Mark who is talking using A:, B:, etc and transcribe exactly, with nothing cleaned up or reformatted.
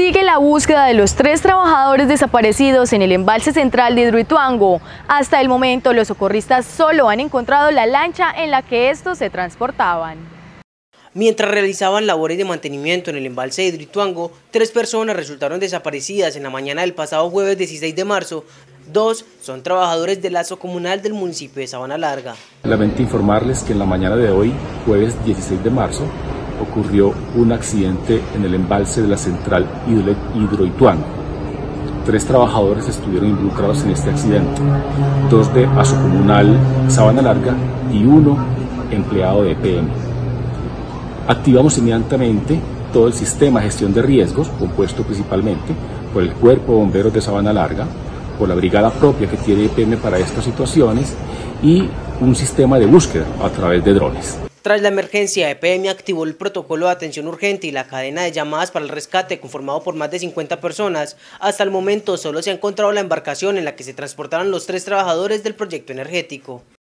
A: Sigue la búsqueda de los tres trabajadores desaparecidos en el embalse central de Hidroituango. Hasta el momento, los socorristas solo han encontrado la lancha en la que estos se transportaban.
B: Mientras realizaban labores de mantenimiento en el embalse de Hidroituango, tres personas resultaron desaparecidas en la mañana del pasado jueves dieciséis de marzo. Dos son trabajadores del lazo comunal del municipio de Sabana Larga.
C: Lamento informarles que en la mañana de hoy, jueves dieciséis de marzo, ocurrió un accidente en el embalse de la central Hidroituango. Tres trabajadores estuvieron involucrados en este accidente, dos de Aso Comunal Sabana Larga y uno empleado de E P M. Activamos inmediatamente todo el sistema de gestión de riesgos, compuesto principalmente por el Cuerpo de Bomberos de Sabana Larga, por la brigada propia que tiene E P M para estas situaciones y un sistema de búsqueda a través de drones.
B: Tras la emergencia, E P M activó el protocolo de atención urgente y la cadena de llamadas para el rescate conformado por más de cincuenta personas. Hasta el momento solo se ha encontrado la embarcación en la que se transportaron los tres trabajadores del proyecto energético.